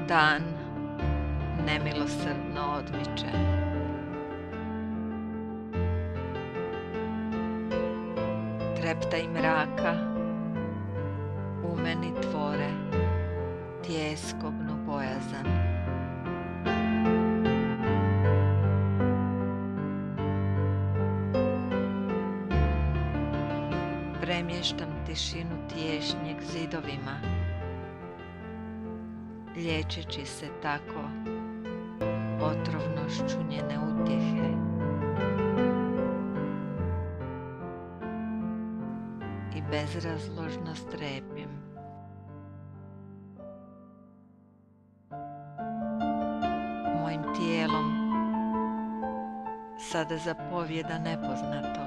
Dan nemilosrdno odmiče. Treptaj mraka u meni tvore tjeskobnu bojazan. Premještam tišinu tješnjeg zidovima, liječeći se tako otrovnošću njene utjehe. I bezrazložno strepim. Mojim tijelom sada zapovijeda nepoznato.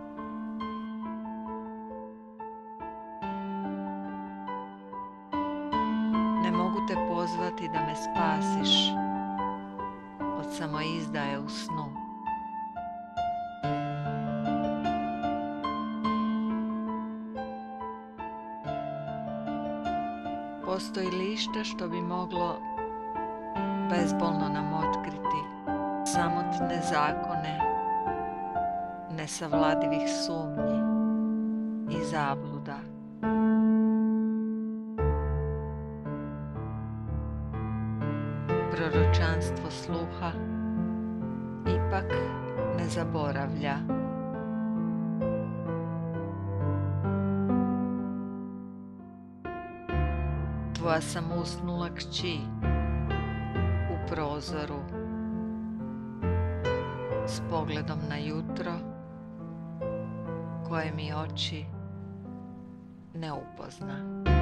Ne mogu te pozvati da me spasiš od samoizdaje u snu. Postoji li išta što bi moglo bezbolno nam otkriti samotne zakone nesavladivih sumnji i zabluda? Proročanstvo sluha ipak ne zaboravlja. Tvoja sam usnula kći u prozoru s pogledom na jutro koje mi oči ne upozna.